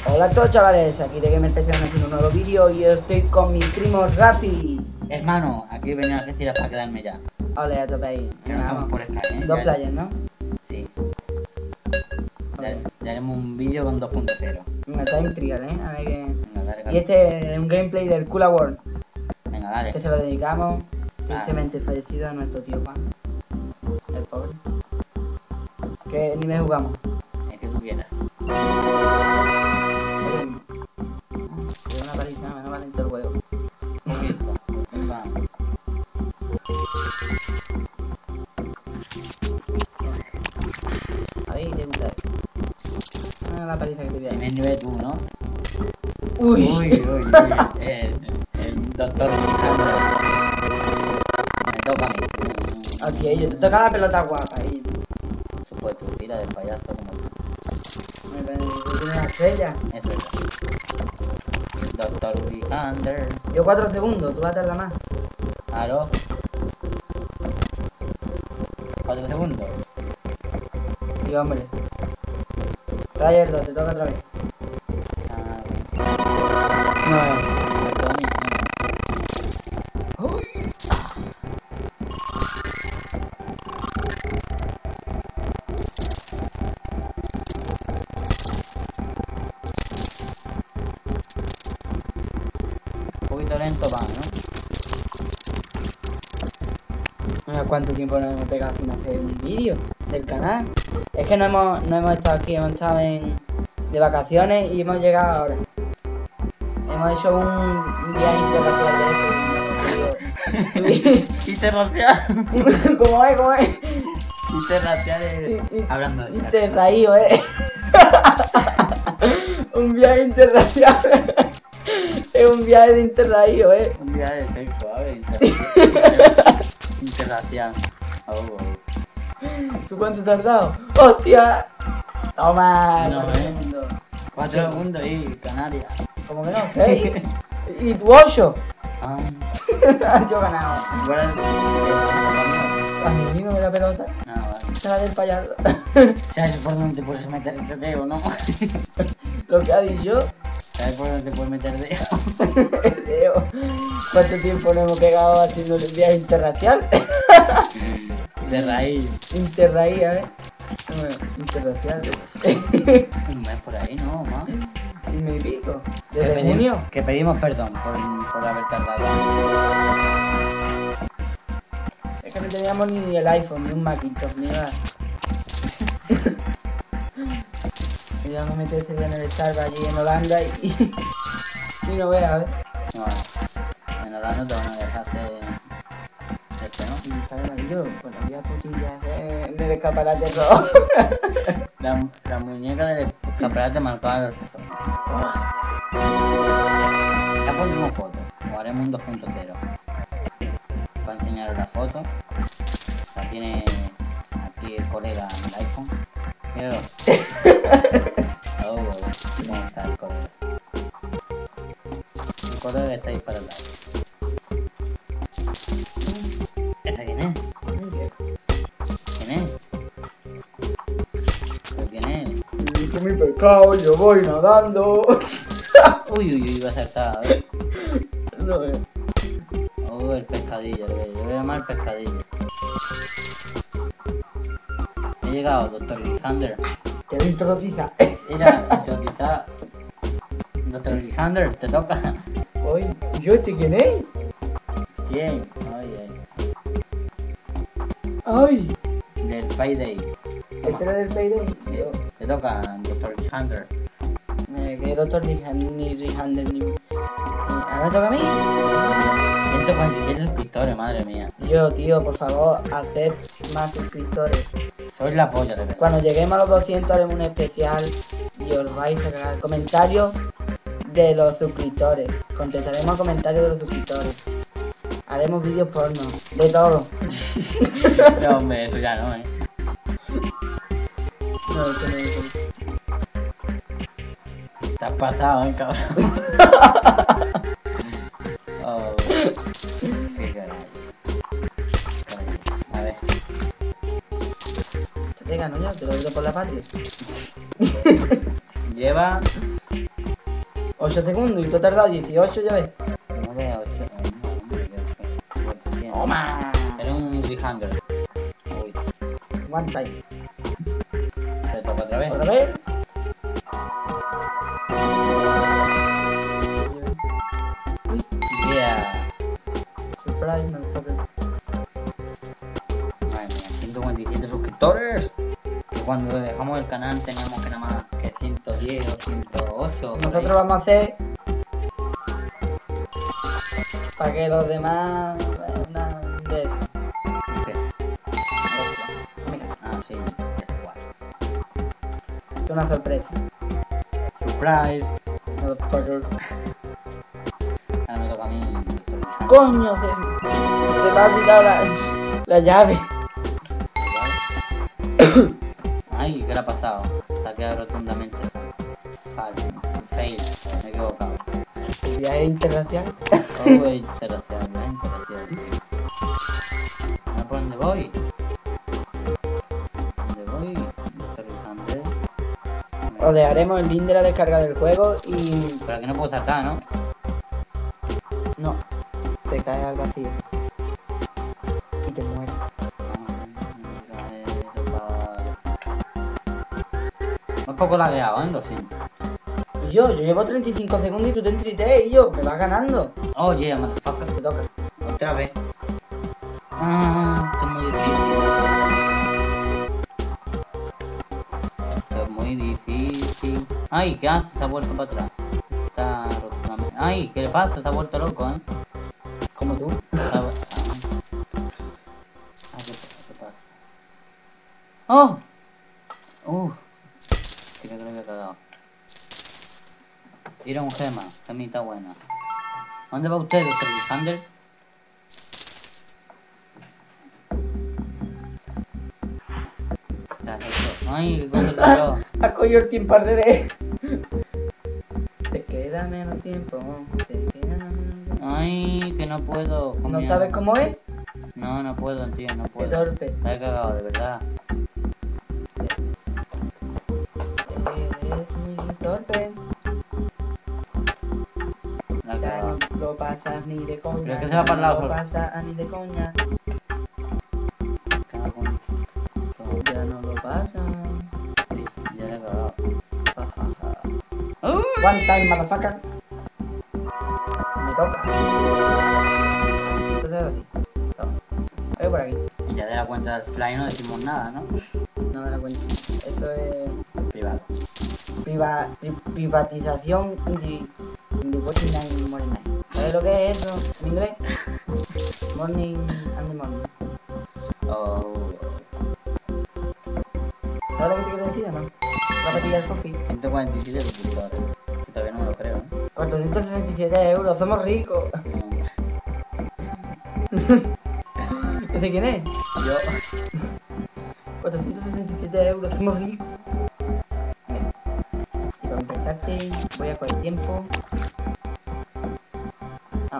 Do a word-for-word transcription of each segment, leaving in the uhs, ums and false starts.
Hola a todos chavales, aquí de Gamer P C haciendo un nuevo vídeo y estoy con mi primo Rafi. Hermano, aquí venía a Algeciras para quedarme ya. Hola, ya tope ahí. Ya no estamos por Skype, ¿eh? Dos Ya- players, ¿no? Sí. Ya, ya haremos un vídeo con dos punto cero. Me está intrigado, ¿eh? A ver qué... Venga, dale, Y dale. este es un gameplay del Coola World, Venga, dale. que se lo dedicamos Ah. tristemente fallecido a nuestro tío Juan. El pobre. ¿Qué nivel jugamos? Es que tú quieras. Oye, tiene una paliza, no me vale en todo el juego. Un poquito. Vamos. A ver, te gusta. Ah, la paliza que te voy a dar. Tienes nivel tú, ¿no? Uy. Uy, uy, uy. El, el doctor Lisandro. Me toca a mí. Hostia, yo te toca la pelota guapa ahí. Supuesto, tira del payaso como tú. Me parece que tiene una estrella. Eso es. Doctor Lisandro. Yo cuatro segundos, tú vas a tardar más. Claro. Cuatro segundos. Y hombre. Player dos, te toca otra vez. Ah, No, me toca a mí. Un poquito lento va, ¿no? Mira cuánto tiempo nos hemos pegado sin hacer un vídeo del canal. Es que no hemos, no hemos estado aquí, hemos estado en, de vacaciones y hemos llegado ahora. Hemos hecho un, un viaje internacional de esto. Interracial. ¿Cómo es? ¿Cómo es? Interracial es... Hablando de sexo. Interraído, eh. Un viaje interracial. Es un viaje de interraído, eh. Un día de sexo, a ver, interracial. Interracial. Oh, oh. ¿Tú cuánto te has dado? ¡Hostia! Toma. No, cuatro eh. segundos. Cuatro segundos y Canarias. Como que no, seis. ¿Y tú ocho? Ah, Yo he ganado. bueno, A mí no me da pelota. no, vale. Se la del payaso. ¿Sabes por dónde te puedes meter el dedo, no? Lo que ha dicho. ¿Sabes por dónde te puedes meter el dedo? Leo. ¿Cuánto tiempo nos hemos pegado haciendo el viaje interracial? De raíz. Interraído, eh. Bueno, interracial. Un mes por ahí, ¿no? Más. Y me pico. Que Desde pedimos- junio. Que pedimos perdón por, por haber tardado. Es que no teníamos ni el iPhone, ni un Macintosh, ni nada. Y ya me metí ese día en el Starbucks allí en Holanda y... y no veas, a ver. No, en Holanda te van a dejar hacer este, ¿no? Y sale amarillo, con las vías putillas eh, en el escaparate rojo. La, la muñeca del escaparate marcada los pezones. Ya pondremos fotos, o haremos un dos punto cero. Para enseñaros la foto. La tiene aquí el colega en el iPhone. Míralo. Oh, ¿cómo está el colega? El colega está ahí para el lado. ¿Esa quién es? ¿Quién es? ¿Pero quién es? Y mi pescado, yo voy nadando. Uy, uy, uy, va a saltar, a ver. No, eh. Oh, el pescadillo, lo voy, lo voy a llamar pescadillo. He llegado, doctor Lijander. Te doy trotiza. Mira, hipnotizar. doctor Lijander, te toca. Oye, ¿yo este quién es? Bien, ay, ay. Ay, Del Payday. este era del Payday. Yo, Te toca, doctor Lijander. eh, que doctor ni ni Rihander ni... ni- ¿Ahora me toca a mí? ciento cuarenta y siete suscriptores, madre mía. Yo, tío, por favor, haced más suscriptores. Sois la polla, de verdad. Cuando lleguemos a los doscientos haremos un especial y os vais a cagar comentarios de los suscriptores. Contestaremos a comentarios de los suscriptores. Haremos vídeos porno, de todo. No, hombre, eso ya no, eh. No, eso no es eso. Te has pasado, eh, cabrón. Oh, qué caray. Caray. A ver. Te pega, no, ya, te lo digo por la patria. Lleva ocho segundos y tú has tardado dieciocho, ya ves. No veo ocho. Eh, no, hombre, que fue. ¡Toma! Era un Grihanger. Uy, One time. se toca otra vez. ¿Otra vez? Uy, Yeah. surprise, motherfucker. Madre mía, ciento cuarenta y siete suscriptores. Que cuando dejamos el canal teníamos que nada más que ciento diez o ciento ocho. por Nosotros ahí. vamos a hacer para que los demás eh, una de ¿Qué? mira, Ah, sí, es igual. una sorpresa. Surprise. Motherfucker. Ahora me toca a mí. doctor Grihanger. Coño, se, se me ha olvidado la, la llave. Ay, ¿qué le ha pasado? Se ha quedado rotundamente fail. Fail. Me he equivocado. El viaje internacional. Oh, interacción, ¿no? Interacción. ¿A por dónde voy? ¿Dónde voy? doctor Grihanger. Os dejaremos el link de la descarga del juego y Pero aquí no puedo saltar, ¿no? no, te caes al vacío y te mueres. Un poco lagueado, ¿eh? Lo siento. Y yo, yo llevo treinta y cinco segundos y tú treinta y tres y yo, me vas ganando. Oh, yeah, motherfucker. Te toca. Otra vez. Ah, esto es muy difícil. Esto es muy difícil. Ay, ¿qué hace? Se ha vuelto para atrás. Está rotundamente. Ay, ¿qué le pasa? Se ha vuelto loco, ¿eh? Como tú. Está- ah. Ah, ¿qué pasa? ¿Qué pasa? ¡Oh! Uh, creo que lo había cagado. Ir a un gema, gemita buena. ¿A dónde va usted, doctor Grihanger? Ya, eso. Ay, qué cosa el reloj. Has cogido el tiempo al revés. Te queda menos tiempo. Te queda menos tiempo. Ay, que no puedo. con ¿No mi- sabes cómo es? No, no puedo, tío, no Qué puedo. torpe. Me he cagado, de verdad. Eres muy torpe. Me he Ya cagado. no lo pasas ni de coña. Pero es que se va para el lado No lo solo. pasas ni de coña. Cago en- todo. Ya no lo pasas. Sí, ya le he cagado. Ja, ja, ja. ¡Uy! One time, motherfucker. Me toca. Entonces así. Toma. Voy por aquí. Y ya de la cuenta del fly no decimos nada, ¿no? No me da cuenta. Esto es Privado. priva, pri, privatización indi, individual and morning night. ¿Sabes lo que es eso en inglés? Morning and the morning. Oh. ¿Sabes lo que te quiero decir o no? Repetir el Sofi. ciento cuarenta y siete suscriptores. Que todavía no me lo creo, ¿eh? cuatrocientos sesenta y siete euros, somos ricos. No. ¿Ese quién es? Yo. cuatrocientos sesenta y siete euros, somos ricos. Mira. Y para empezarte, voy a coger tiempo. Ah.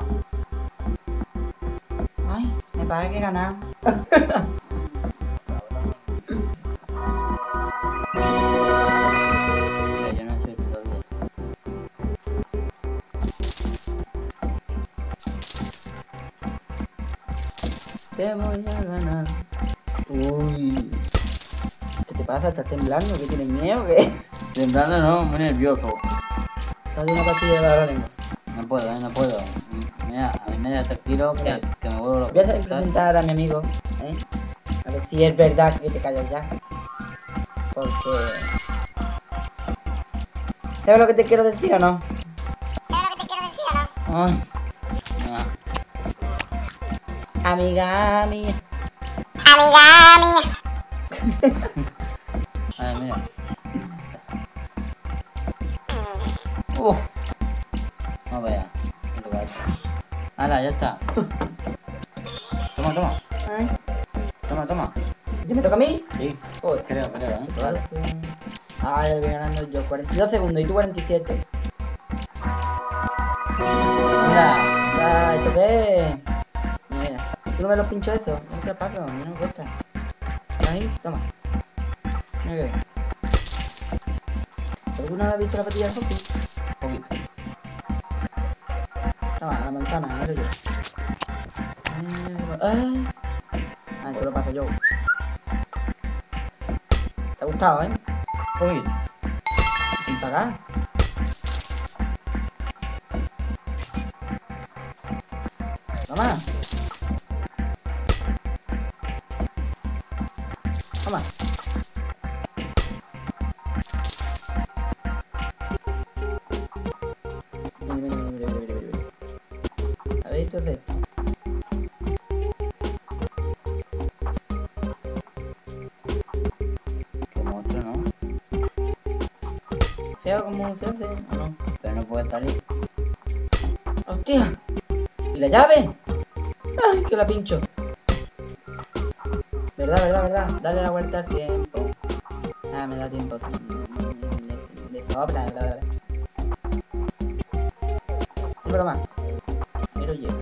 Ay, me parece que he ganado. Mira, yo no soy todavía. Te voy a ganar. Uy. ¿Qué te pasa? ¿Estás temblando? ¿Qué tienes miedo? ¿Qué? Temblando no, muy nervioso. Dale una pastilla de la lengua. No puedo, eh, no puedo. Mira, a mí me da tranquilo que, que me vuelvo loco. Voy a hacer presentar a mi amigo, ¿eh? A ver si es verdad que te callas ya. Porque... ¿Sabes lo que te quiero decir o no? Ay. Ah. Amiga mía. Ay, mira. Uf. No vea. Qué lugar. Hala, ya está. Toma, toma. Ay, Toma, toma. ¿ya me toca a mí? Sí. Joder. Creo, creo, ¿eh? Vale. Ah, ya voy ganando yo. cuarenta y dos segundos y tú cuarenta y siete. Mira. Ah, ¿esto qué es? Mira, ¿tú no ves los pinchos esos? No te paso, a mí no me cuesta. Ahí, toma. Mira que bien. ¿Alguna vez has visto la patilla de Sofi? Un poquito. Toma, la manzana, no sé yo. Ay. Ah, esto lo paso yo. ¿Te ha gustado, eh? Uy, Sin pagar. Toma. Toma. Mira, mira, mira, mira, mira, mira. ¿Habéis visto esto? qué monstruo, ¿no? Feo como se hace, ¿o no? Pero no puede salir. ¡Hostia! ¿Y la llave? ¡Ay, que la pincho! ¿Verdad, verdad, verdad? Dale la vuelta al tiempo. Ah, me da tiempo. Le sobra, verdad, verdad. Un poco más. Pero llega.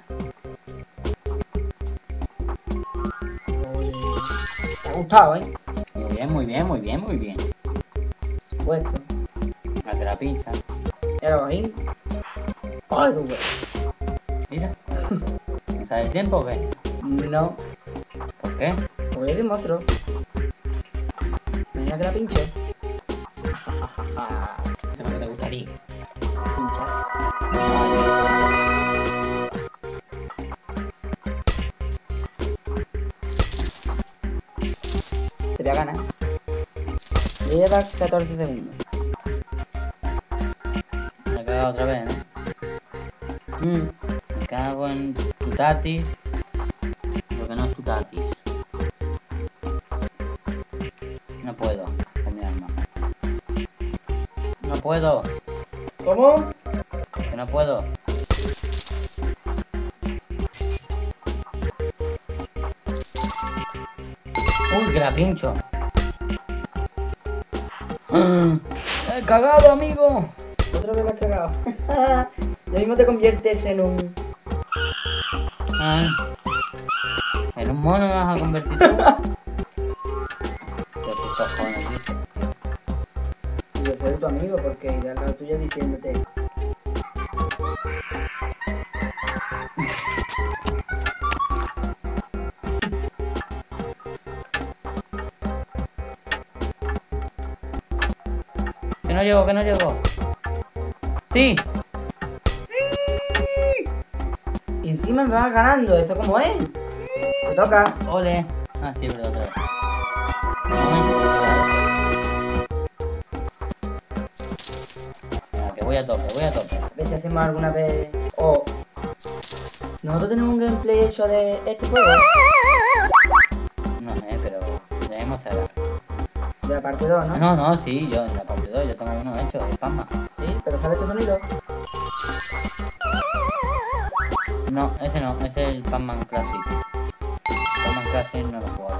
Ole. Te ha gustado, ¿eh? Muy bien, muy bien, muy bien, muy bien. Puesto. La que la pincha. Y ahora bajín. ¡Ay, qué bueno! Mira. ¿No sabe el tiempo o qué? No, ¿Por qué? porque yo soy un monstruo. Mira que la pinche. Eso es lo que te gustaría. Pincha. Te voy a ganar. Lleva catorce segundos. Me he cagado otra vez, ¿no? Mm. Me cago en tu tatis. Porque no es tu tatis. No puedo con mi arma. No puedo. ¿Cómo? Que no puedo. Uy, que la pincho. ¡He cagado, amigo! Otra vez la has cagado. Lo mismo te conviertes en un... Ay. En un mono me vas a convertir tú. ¿Qué cojones dices? Y yo soy tu amigo porque iré al lado tuyo diciéndote... Que no llego, que no llego. ¡Sí! Y encima me vas ganando, ¿eso cómo es? Te toca. ¡Ole! Ah, sí, verdad, otra vez. Venga, que voy a tope, voy a tope. A ver si hacemos alguna vez... O... Nosotros tenemos un gameplay hecho de este juego. No sé, pero debemos cerrar. De la parte dos, ¿no? No, no, sí, yo en la parte dos, yo tengo uno hecho, de Spamma. Sí, pero sale este sonido. No, ese no, ese es el Pac-Man Classic. Pac-Man Classic no lo juego.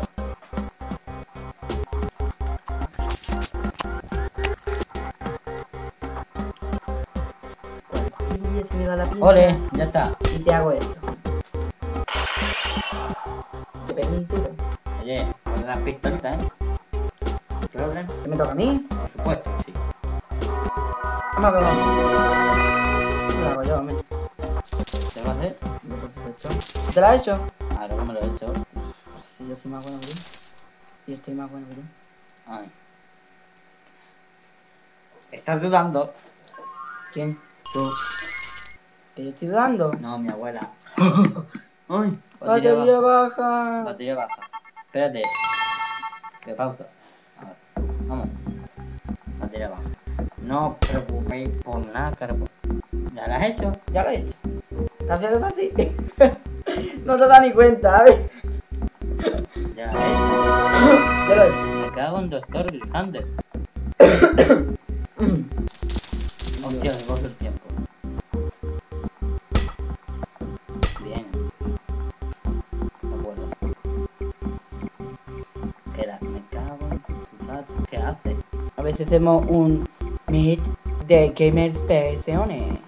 Y se me va la pinza. ¡Ole! Ya está. Y te hago esto. Te pego un tiro. Oye, con las pistolitas, ¿eh? ¿Problem? ¿Qué me toca a mí? Por supuesto, sí. Vamos, vamos. Lo hago yo, hombre. ¿Te va a hacer? Por supuesto. ¿Te la has hecho? Ahora que me lo he hecho. Pues sí, yo soy más bueno que tú. Yo estoy más bueno que tú. Ay. ¿Estás dudando? ¿Quién? Tú. ¿Que yo estoy dudando? No, mi abuela. Ay, Batería baja. Batería baja. Espérate. Que pausa. A ver, vamos. Batería baja. No os preocupéis por nada, carajo. ¿Ya lo has hecho? Ya lo he hecho. ¿Está feo que fácil? No te das ni cuenta, ¿sabes? Ya lo has hecho. Ya lo he hecho. Me cago en Doctor Hunter. Hostia, me coge el tiempo. Bien. No puedo. ¿Qué era? Me cago en tu gato. ¿Qué hace? A ver si hacemos un meet de Gamers P S O N E.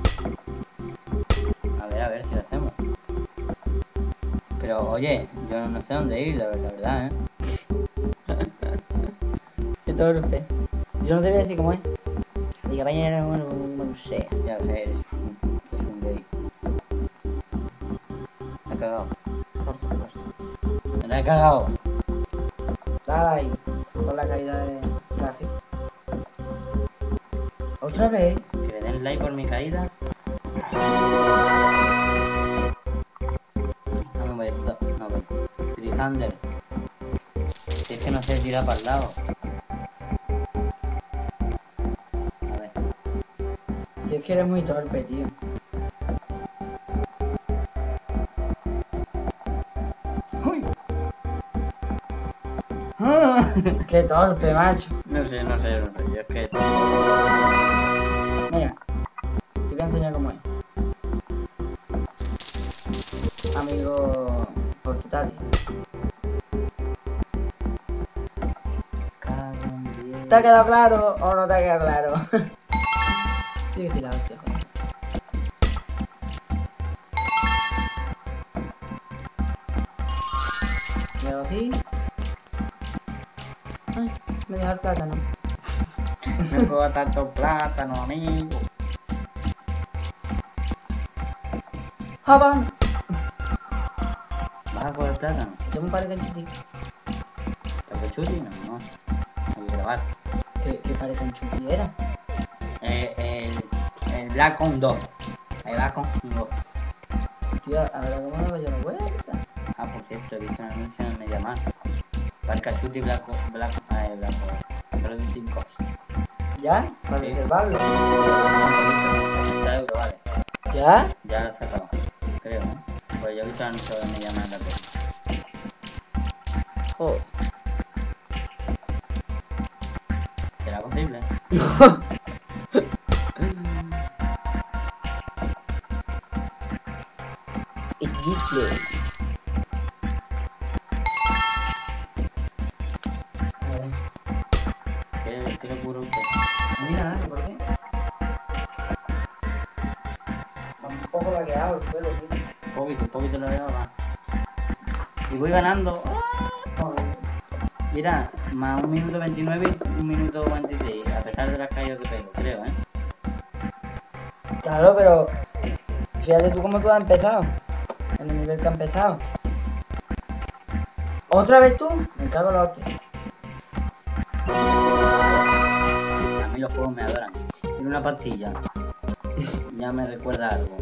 A ver, a ver si lo hacemos. Pero oye, yo no sé dónde ir, la verdad, la verdad, ¿eh? Qué torpe. Yo no te voy a decir cómo es. Diga, compañero, bueno, no sé. Ya sé, eres un, es un gay. he cagado. Forza, forza. Me la he cagado. Dale ahí, con la caída de Tracy. ¿Otra vez? Que le den like por mi caída. No me no, no ve. Trihander. Si es que no sé tirar para el lado. A ver. Si es que eres muy torpe, tío. ¡Uy! ¡Ah! Qué torpe, macho. No sé, no sé, no sé. Yo es que. Mira, te voy a enseñar cómo es. Amigo, por tu tati. ¿Te ha quedado claro o no te ha quedado claro? Sí que sí, la hostia, joder. Y hago así. Ay, me deja el plátano. No coja tanto plátano, amigo. ¡Jaban! ¿Vas a coger plátano? Se me parece en chuti. ¿Pero que chuti? No, no. Hay que grabar. ¿Qué, qué parece en chuti era? Eh, el, el Black Ops dos. El Black Ops dos. Tío, ahora cómo me vaya la vuelta. Ah, por cierto, he visto un anuncio en MediaMarkt. Barca Chuti Black Ops. Black Ah, el Black Ops. Solo de cinco. ¿Ya? Para Sí. reservarlo. treinta euros, vale. ¿Ya? Ya lo he sacado. Creo, ¿no? Pues yo he visto el anuncio de MediaMarkt también. Oh. ¿Será posible? It's useless. A ver. ¿Qué, qué locura usted? Mira, ¿por qué? Está un poco lagueado el pelo, tío. Un poquito, un poquito lo veo, va. Y voy ganando. Joder. Mira, más un minuto veintinueve y un minuto veintiséis, a pesar de las caídas que pego, creo, ¿eh? Claro, pero fíjate tú cómo tú has empezado. En el nivel que has empezado. ¿Otra vez tú? Me cago en la hostia. A mí los juegos me adoran. Tiene una pastilla. Ya me recuerda algo.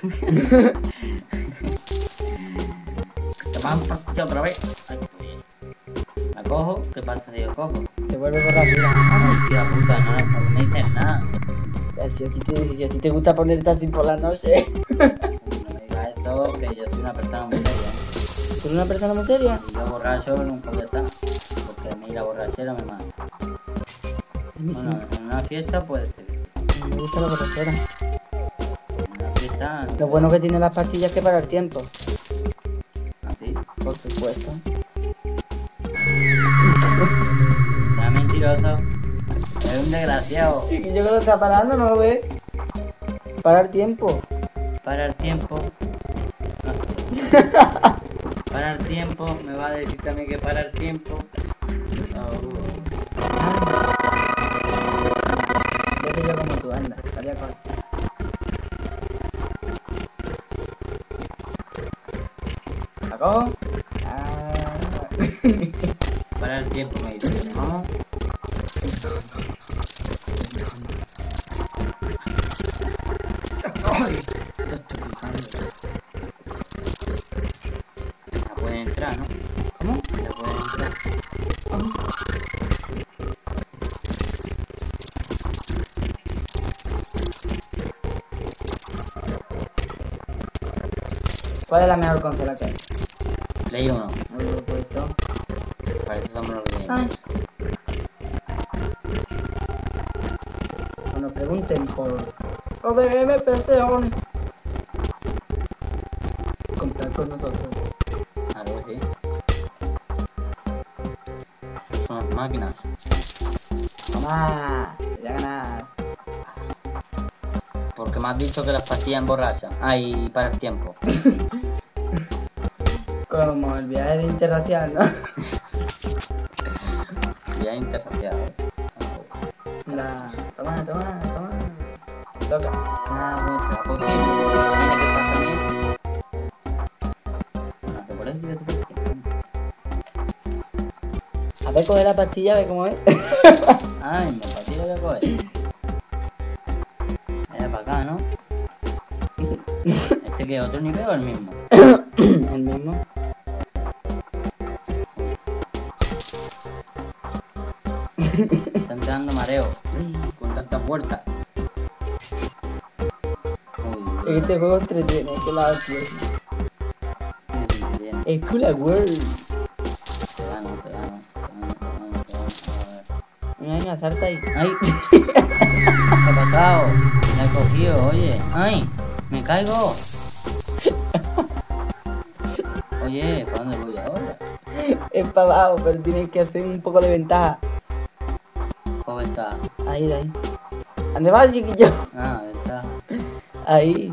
Te van pastilla otra vez. Ay, pues. La cojo, ¿qué pasa si yo cojo? Te vuelve por la vida. Hostia puta, no, no me dicen nada. Si a ti te, si a ti te gusta ponerte así por la noche. No me digas esto, que yo soy una persona muy seria. ¿Tú eres una persona muy seria? Y yo borracho nunca voy a estar. Porque a mí la borrachera me mata. A mí sí Bueno, en una fiesta puede ser. me gusta la borrachera. En una fiesta. Lo bueno que tiene las pastillas es que para el tiempo. Así. Por supuesto. Sea mentiroso. Es un desgraciado. Sí, yo creo que lo está parando, ¿no lo ves? Para el tiempo. Para el tiempo. Para el tiempo. Me va a decir también que para el tiempo. Oh. Yo te llevo como tú, anda. Estaría corto. ¿La cojo? Ah. Para el tiempo me dice. ¿No? Ya puede entrar, ¿no? ¿Cómo? Ya puede entrar. ¿Cómo? ¿Cuál es la mejor consola que hay? Play uno. Muy bien puesto. Para eso somos los Ay. gamers. Cuando pregunten por lo de M P C, Oni. Contar con nosotros. Algo así. Son máquinas. Toma, voy a ganar. Porque me has dicho que las pastillas emborrachan. Ay, para el tiempo. Como el viaje de interracial, ¿no? Ya interraciado, ¿eh? La... Toma, toma, toma. Toca. Ah, bueno, será posible. Tiene que estar también. por eso yo te pedí. A ver, coge la pastilla, a ver cómo es. Ay, me pastilla voy a coger. Era para acá, ¿no? ¿Este que es otro nivel o el mismo? El mismo. Está entrando mareo. Con tantas vueltas. Uy, Este juego entretiene, que la hostia. uy, bien. El Cooler World. Te gano, te gano, te gano, te gano, te gano. A ver. Venga, salta ahí. ¡Ay! ¿Qué ha pasado? Me he cogido, oye. ¡Ay! ¡Me caigo! Oye, ¿para dónde voy ahora? Es para abajo, pero tienes que hacer un poco de ventaja. ¿Cómo está? Ahí, de ahí. ¿Dónde vas, chiquillo? Ah, está. Ahí.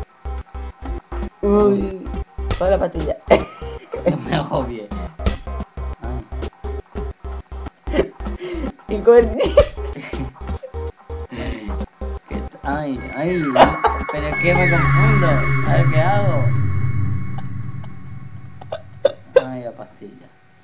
Uy. Coge la pastilla. Me agobié. Ay. Y coge el... ¿Qué t- Ay, ay. Pero es que me confundo. A ver qué hago. Ay, la pastilla.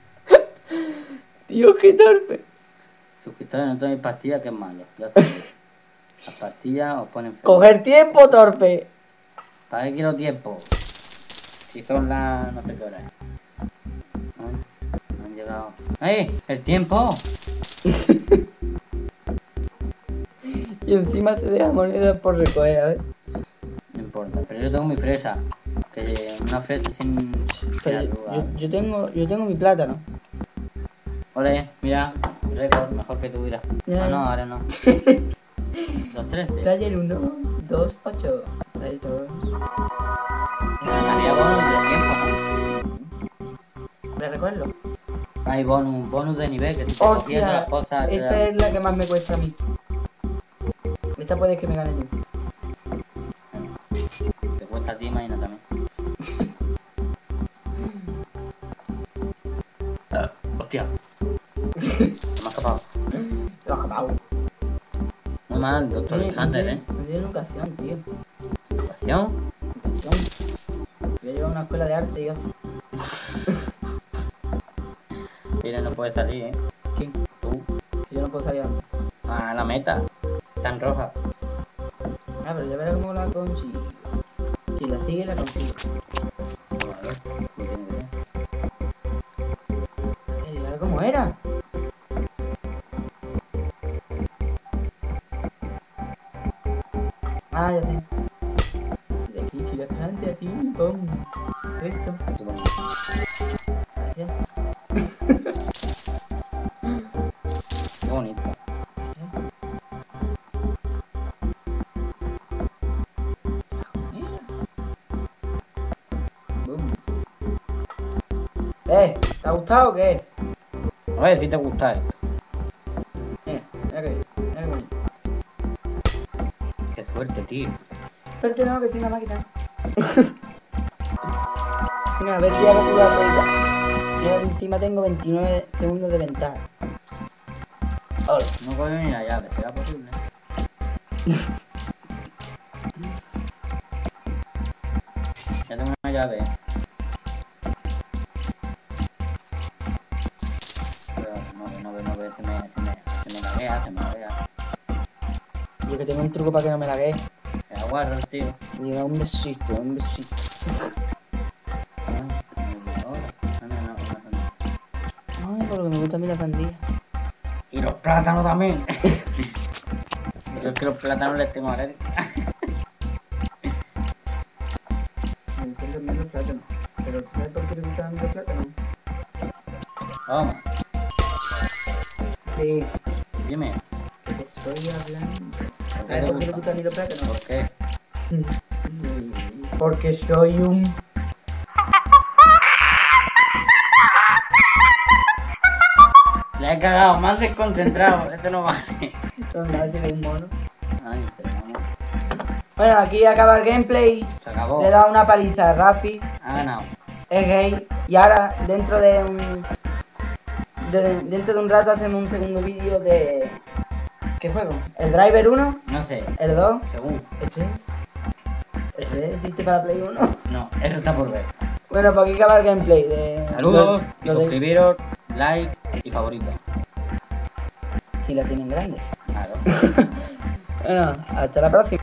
Dios, qué torpe. Suscriptores, no tomen pastillas, que es malo. Ya sabéis. Las pastillas os ponen feo. Coger tiempo, torpe. ¿Para qué quiero tiempo? Si son las... no sé qué hora es. Ay, no han llegado. ¡Ay! ¡El tiempo! Y encima se deja monedas por recoger, a ver. No importa, pero yo tengo mi fresa. Que una fresa sin... Pero sin yo, arruga. yo, yo tengo, yo tengo mi plátano. Ole, mira, récord, mejor que tú dirás. Ya, Ah, no, ya. ahora no. Los tres. ¿eh? Player uno, dos, ocho. Player dos. Había bonus de tiempo, ¿no? ¿Me recuerdo? Hay bonus, bonus de nivel, que si te Hostia, cogiendo las cosas... te esta da- es la que más me cuesta a mí. Esta puede que me gane yo. Te cuesta a ti, imagina también. Hostia. Se me ha escapado. Lo ha acabado. Muy mal, doctor No tiene- Hunter, ¿eh? No tiene educación, tío. ¿Educación? Educación. Voy a llevar a una escuela de arte y ocio. Mira, no puede salir, ¿eh? ¿Quién? Tú. Si yo no puedo salir a... Ah, la meta. Está en roja. Ah, pero ya verás cómo la consigo. Si la sigue, la consigo. A ver, no tengo idea. Eh, ¿y ahora cómo era? Ah, ya sé. De aquí, tira adelante, así, pum. Esto. Qué bonito. Gracias. Qué bonito. Boom. Eh, ¿te ha gustado o qué? A ver si te gusta esto. Mira, mira que bien, mira que bonito. Qué suerte, tío. Suerte no, que soy una máquina. Mira, a ver si ya lo puedo hacer. Yo encima tengo veintinueve segundos de ventaja. Hola. No coño ni la llave, ¿será posible? Ya tengo una llave. Pero no ve, no ve, no ve, se me, se me, se me laguea, se me laguea. Yo que tengo un truco para que no me lague. Me aguardo, tío. Y da un besito, un besito. Ah, no, no, no, no, no. Ay, por lo que me gusta a mí la sandía. Y los plátanos también. Yo es que los plátanos les tengo alergia. Me gustan también los plátanos. Pero ¿tú sabes por qué me gustan a mí los plátanos? Vamos, Sí, dime. que te estoy hablando. ¿Por qué ¿Sabes te por qué me gusta? gustan a mí los plátanos? ¿Por qué? Porque soy un... Le he cagado, más desconcentrado. Este no vale. No me hace un mono. Ay, pero vamos. Bueno, aquí acaba el gameplay. Se acabó. Le he dado una paliza a Rafi. Ha ganado. Es gay. Y ahora, dentro de un... de- dentro de un rato hacemos un segundo vídeo de... ¿Qué juego? ¿El Driver uno? No sé. ¿El dos? Según. ¿El tres? ¿El tres existe para Play uno? No, eso está por ver. Bueno, pues aquí acaba el gameplay. De... Saludos y lo de- suscribiros, like y favorito. Si la tienen grande. Claro. Bueno, hasta la próxima.